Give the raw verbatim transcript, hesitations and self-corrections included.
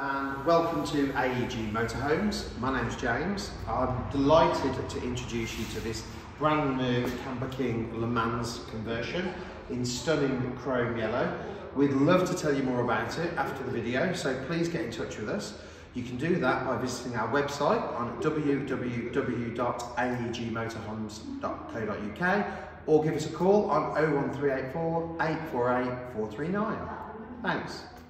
and welcome to A E G Motorhomes. My name's James. I'm delighted to introduce you to this brand new Camper King Le Mans conversion in stunning chrome yellow. We'd love to tell you more about it after the video, so please get in touch with us. You can do that by visiting our website on w w w dot a e g motorhomes dot co dot u k or give us a call on oh one three eight four, eight four eight, four three nine. Thanks.